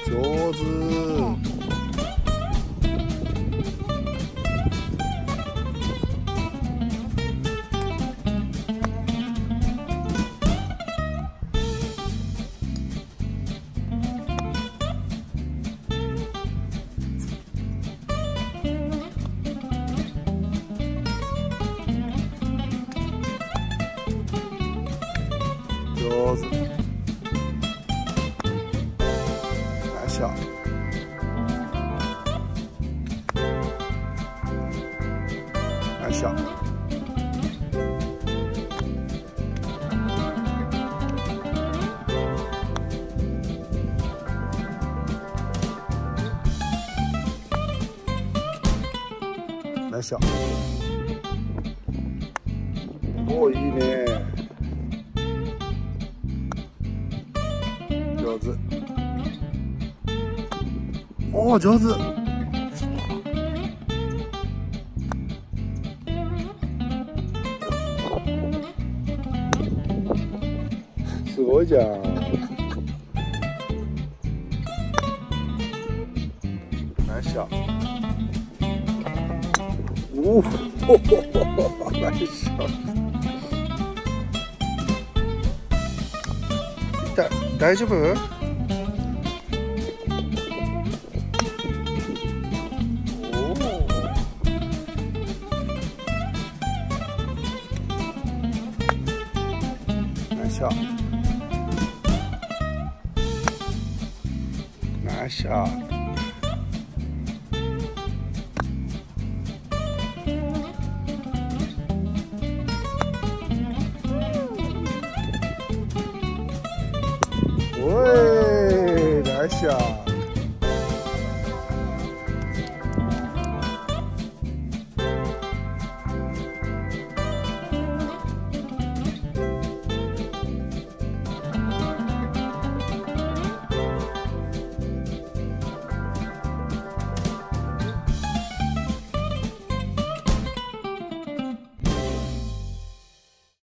上手。上手。ナイスショット。ナイスショット。ナイスショット。おお、いいね。上手。おお、上手。すごいじゃん。ナイスショット。おお、ナイスショット。大丈夫？ナイスショット。ナイスショット。おい。